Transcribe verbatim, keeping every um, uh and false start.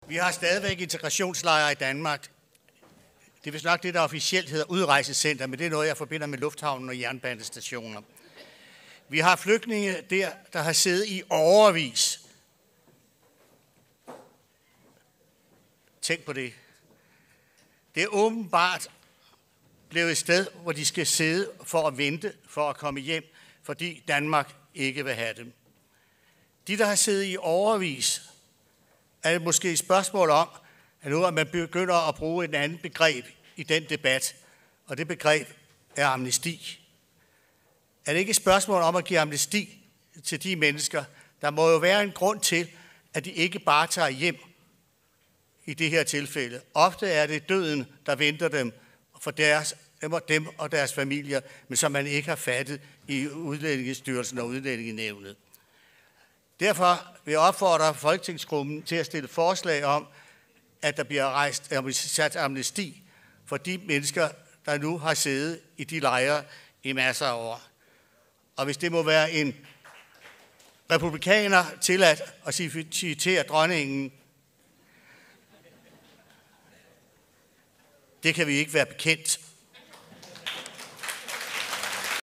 Vi har stadigvæk integrationslejre i Danmark. Det er vist nok det, der officielt hedder udrejsecenter, men det er noget, jeg forbinder med lufthavnen og jernbanestationer. Vi har flygtninge der, der har siddet i årevis. Tænk på det. Det er åbenbart blevet et sted, hvor de skal sidde for at vente, for at komme hjem, fordi Danmark ikke vil have dem. De, der har siddet i årevis, er det måske et spørgsmål om, at nu at man begynder at bruge et andet begreb i den debat, og det begreb er amnesti. Er det ikke et spørgsmål om at give amnesti til de mennesker? Der må jo være en grund til, at de ikke bare tager hjem i det her tilfælde. Ofte er det døden, der venter dem for deres, dem og deres familier, men som man ikke har fattet i Udlændingestyrelsen og Udlændingenævnet. Derfor vil jeg opfordre Folketingsgruppen til at stille forslag om, at der bliver rejst sat amnesti for de mennesker, der nu har siddet i de lejre i masser af år. Og hvis det må være en republikaner tilladt at citere dronningen, det kan vi ikke være bekendt.